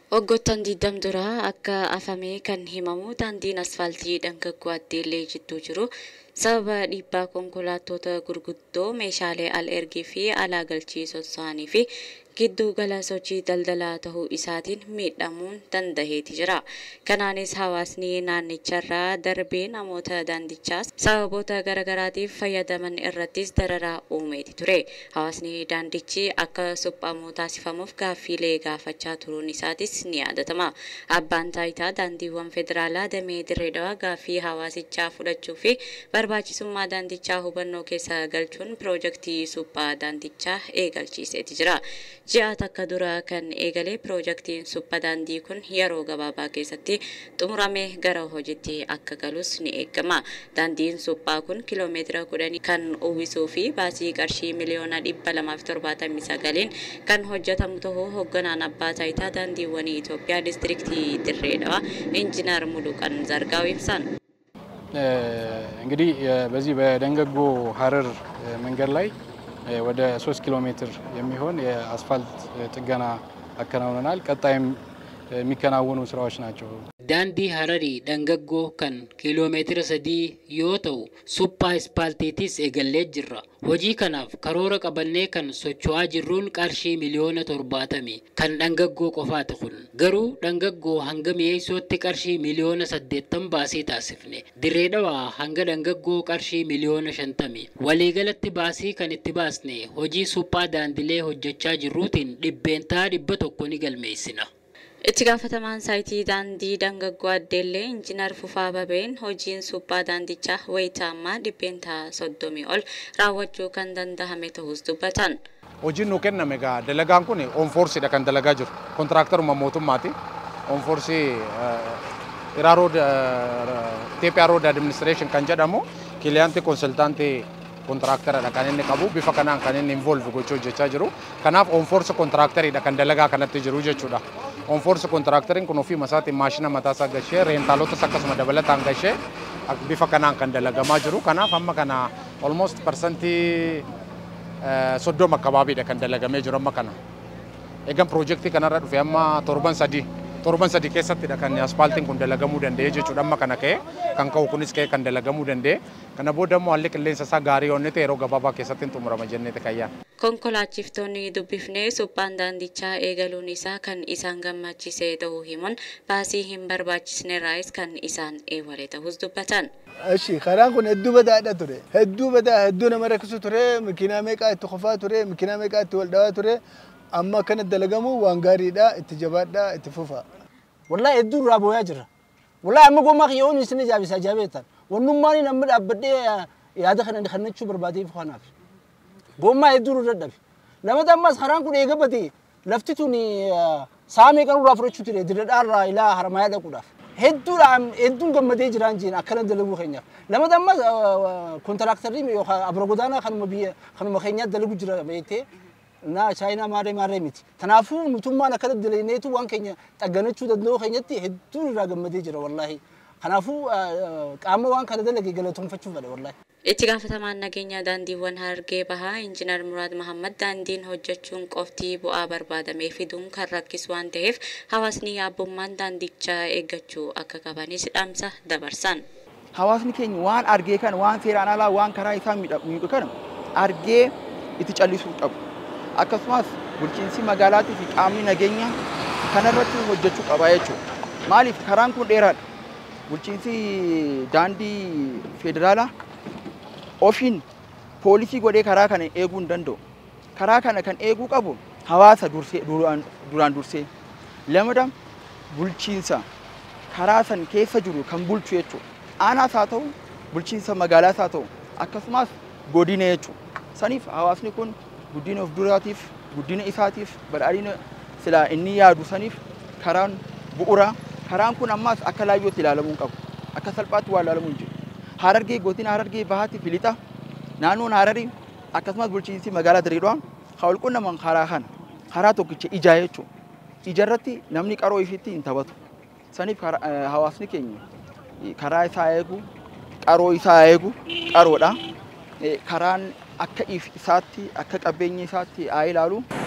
Waggoottan 20 dura akka afamee kan himamu daandiin asfaaltii Dangaggoo Addeellee jidduu jiru sababa dhiibbaa konkolaattota gurguddoo meeshaalee al ergii fi alaa galchii sosso'anii fi gidduu gala sochii daldalaa ta'uu isaatiin miidhamuun danda'eeti jira. Kanaanis hawaasni naannicharraa darbee namoota daandichaas sababoota garaagaraatiif fayyadaman irrattis dararaa uumeeti ture. Hawaasni daandichi akka suphamu taasifamuuf gaaffiilee gaafachaa turuun isaatis ni yaadatama. Abbaan taayitaa daandiiwwan federaalaa damee Dirree Dhawaa gaaffii hawaasichaa fudhachuu fi barbaachisummaa daandichaa hubannoo keessa galchuun piroojeektii suphaa daandichaa eegalchiiseeti jira. Ji'a takka dura kan eegale piroojeektiin suphaa daandii kun yeroo gabaabaa keessatti xumuramee gara hojiitti akka galus ni eegama. Daandiin suphaa kun kiiloomeetira 10 kan uwwisuu fi baasii qarshii miliyoona 279 kan hojjetamu ta'uu hoogganaan abbaa taayitaa daandiiwwanii Itoophiyaa diistiriktii Dirree Dhawaa ኢንጂነር ሙሉቀን ዘርጋው ይብሳን እንግዲህ በዚህ በደንገጎ ሀረር መንገድ ላይ ወደ 3 ኪሎ ሜትር የሚሆን የአስፋልት ጥገና አከናውነናል። ቀጣይም የሚከናወኑ ስራዎች ናቸው። ዳንዲ ሀረሪ ደንገጎ ከን ኪሎሜትር 3 ዮተው ሱፓ አስፋልቲቲስ ኤገሌ ጅራ ወጂ ከናፍ ከሮረ ቀበኔ ከን ሶቹዋ ጅሩን ቀርሺ ሚሊዮን 70 ከን ደንገጎ ቆፋት ኩን ገሩ ደንገጎ ሀንገም የይሶት ቀርሺ ሚሊዮን 8 ባሲ ታስፍኔ ድሬ ደዋ ሀንገ ደንገጎ ቀርሺ ሚሊዮን 50 ወሊ ገለቲ ባሲ ከን ኢትባስኔ ወጂ ሱፓ ዳንዲሌ ሆጀቻ ጅሩቲን ዲቤንታ ዲበ ቶኮኒ ገልሜይስና itti gaafatamaan saayitii daandii Dangaggoo Addeellee injiinar Fufaa Babeen hojiin suphaa daandichaa wayitaa ammaa dhibbeentaa 30 ol raawwachuu kan danda'ame ta'us dubbatan. Hojiin nu kenname egaa dalagaan kun on forceedha kan dalagaa jiru. Kontiraaktaruma mootummaati. On force Itoophiyaa Road Administration kan jedhamu kiliyaantii konsultaantii kontiraaktaradha kan inni qabu bifa kanaan kan inni involve gochuu hojjechaa jiru. Kanaaf on force kontiraaktaridha kan dalagaa kanatti jiru jechuudha. On force kontiraaktarin kun ofii masaati maashina mataasaa gashee reentaalota akkasuma dabalataan gashee bifa kanaan kan dalagamaa jiru. Kanaaf amma kana almost percentii 30 akabaabiidha kan dalagamee jiru amma kana. Egan projektii kanarra dhufe amma torban sadii keessattidha kan asfaaltiin kun dalagamuu danda'e jechuudha amma kana ka'e kan ka'u kunis ka'e kan dalagamuu danda'e. Kana booda immoo haalli qilleensa isaa gaarii yoo ta'e yeroo gabaabaa keessatti xumurama jenneeti kayyaan. Konkolaachiftonni dubbifnee suphaan daandichaa eegaluun isaa kan isaan gammachiisee ta'uu himuun baasii hin barbaachisnerraayis kan isaan eewwale ta'us dubbatan. Ashi karaan kun hedduu badaadha ture. Hedduu nama rakkisu ture. Makiinaa meeqaa itti qofaa ture. Makiinaa meeqaa itti wal dhawaa ture. Amma kana dalagamu waan gaariidha. Itti jabaadha. Itti fufa. Wallahi hedduu irraa booyaa jira. Wallahi amma gommaa kiyyoon isin ijaabisaa jaabeetan. Wannummaan namni dhaabbadhee yaada kana dhannachuu barbaadeef kanaaf. Gommaa hedduu dadhabe. Nama dammas karaan kun eegabate lafti tun saamee kan irraa fudhachuu ture dirreedhaarraa ilaa haramayaa dhaquudhaaf. Hedduun gammadee jiraan jiin akkana dalaguu keenyaaf. Nama dammas kontiraaktarri yookaan abra godaanaa kanuma keenyaa dalaguu jira beektee na chaayinaa maaree miti. Kanaafuu mootummaan akkana dalagneetu waan keenya xagganachuu danda'u keenyatti hedduun irraa gammadee jira wallaahi. Kanaafuu qaama waan kana dalage galatoomfachuu fedha wallaahi. Itti gaafatamaan nageenya daandiiwwan Harargee Bahaa injiinar Muraad Mahammad daandiin hojjechuun qofti bu'aa barbaadamee fiduun kan rakkisu waan ta'eef hawaasni yaabbummaan daandichaa eeggachuu akka qabanis dhaamsa dabarsan. Hawaasni keenya waan argee kan waan seeraan alaa waan karaa isaa miidhu kana argee itti callisuu qabu. Akkasumas bulchiinsi magaalaatii fi qaamni nageenya kanarratti hojjechuu qaba jechuudha. Maaliif karaan kun dheeraadha. Bulchiinsi daandii federaalaa ofiin poolisii godhee karaa kana eeguu hin danda'u. Karaa kana kan eeguu qabu hawaasa duraan dursee. Lammaffaan bulchiinsa karaa san keessa jiru kan bulchu jechuudha. Aanaas haa ta'u, bulchiinsa magaalaas haa ta'u, akkasumas godina jechuudha. Saniif hawaasni kun guddina of duraatiif, guddina isaatiif, badhaadhina silaa inni yaadu saniif karaan bu'uura. Karaan kun ammas akka laayyootti ilaalamuu qabu. Akka salphaatti waa ilaalamuu hin jiru. Harargee godina Harargee Bahaatti filixa naannoon Hararii akkasumas bulchiinsi magaalaa Dirree Dhawaa haal qunnaman karaa tokkicha ijaa jechuudha. Ijarratti namni qaroo ifitti hin taphatu. Saniif hawaasni keenya karaa isaa eegu, qaroo isaa eegu, qaroodha. Karaan akka isaatti, akka qabeenya isaatti haa ilaalu.